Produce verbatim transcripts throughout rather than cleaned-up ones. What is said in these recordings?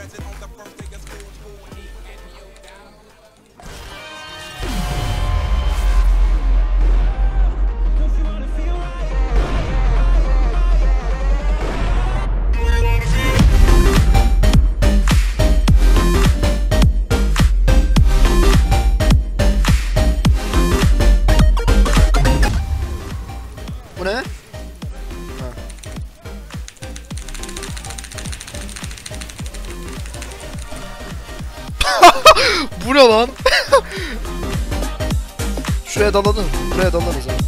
Bu ne? Bu ne lan? Şuraya dalalım. Buraya dalarız abi.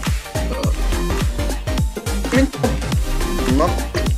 Bundan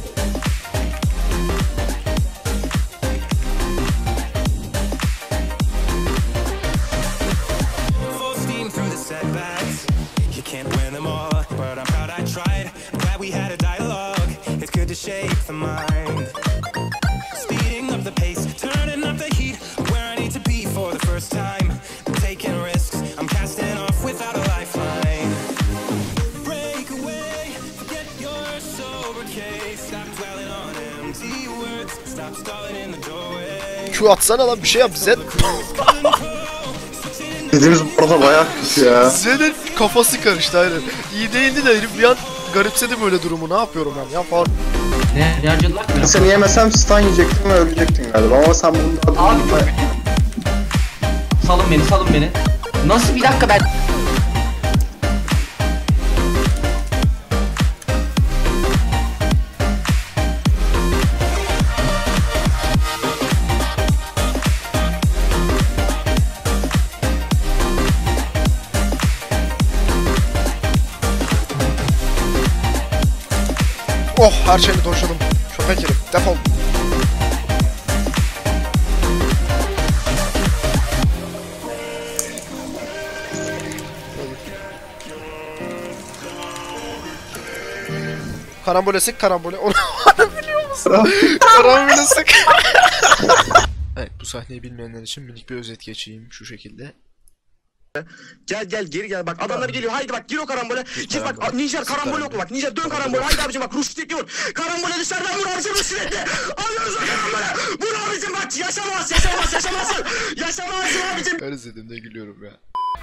Q atsana lan, bir şey yap Zed. dediğimiz bu arada bayağı kötü ya. Zed'in kafası karıştı aynen. İyi değildi de herif bir an garipsedi böyle durumu. Ne yapıyorum ben ya falan. Ne? Ne harcadılar mı? Seni yemesem stun yiyecektim ve ölecektin galiba ama sen bunu da... Abi çok kötü. Salın beni, salın beni. Nasıl bir dakika ben... Oh, her şeyini doşladım. Köpek herif, defol. Karambole sık, karambole. Onu biliyor musun? Karambole sık. Evet, bu sahneyi bilmeyenler için minik bir özet geçeyim şu şekilde. Gel gel geri gel bak adamlar geliyor haydi bak gir o karambole gir bak Nijer karambole oku bak Nijer dön karambole haydi abicim bak Ruştit'i vur karambole dışarıdan vur abicim Ruştit'i alıyoruz o karambole vur abicim bak yaşamaz yaşamaz yaşamazsın yaşamazsın abicim. Her izlediğimde gülüyorum ya.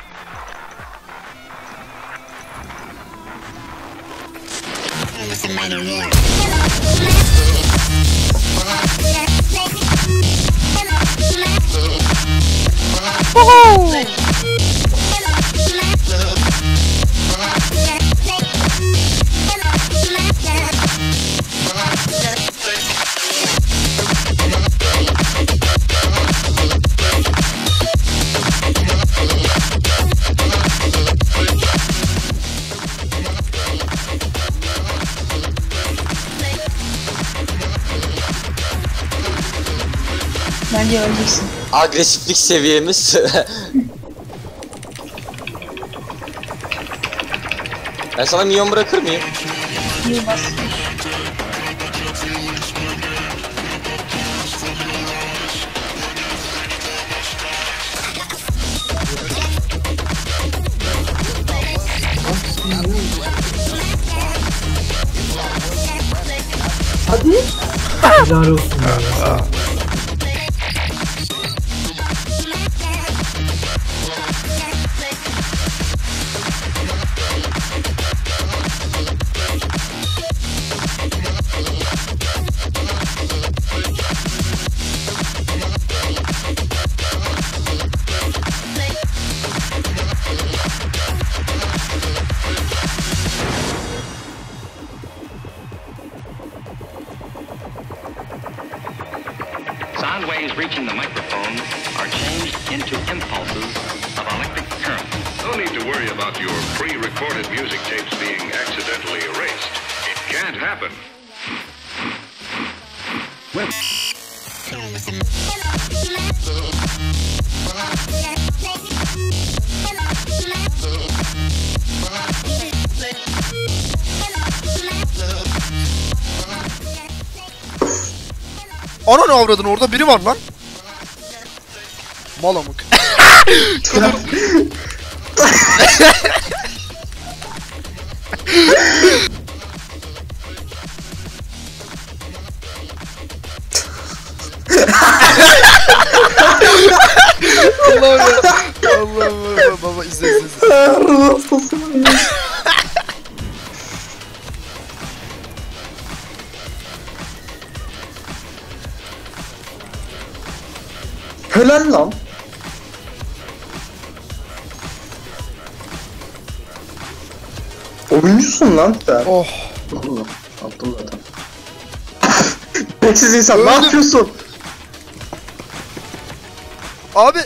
Bence öleceksin. Agresiflik seviyemiz. Ben sana minyon bırakır mıyım? Yılmaz. Hadi. Helal olsun ya. Sound waves reaching the microphone are changed into impulses of electric current. No need to worry about your pre-recorded music tapes being accidentally erased. It can't happen. Well. Ana ne avradın, orada biri var lan. Mal amık. Kadar. Allah'ım ya. Allah'ım ya. Baba izle izle izle. Helal lan. Oyuncusun lan sen. Oh. Allah, attım zaten. Peksiz insan ne Öldüm. yapıyorsun? Abi.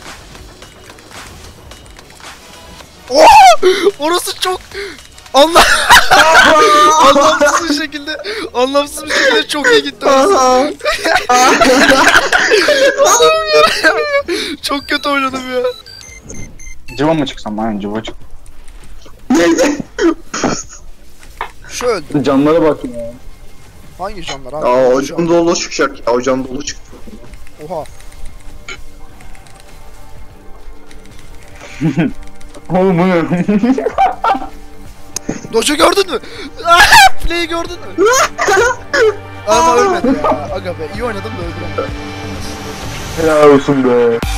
Oh! Orası çok Allah anlamsız bir şekilde anlamsız bir şekilde çok iyi gitti orası. Allah'ım ya. Çok kötü oynadım ya. Civa mı çıksam? Aynen civa çık. Şu öldü. Canlara bak ya. Hangi canlar abi? Aa hocam dolu çıkacak ya hocam dolu çıktı. Oha. Oğlum bu ne? Doço gördün mü? Play'i gördün mü? Ama ölmedi ya. Aga be iyi oynadım da öldüremedim. Helal olsun be.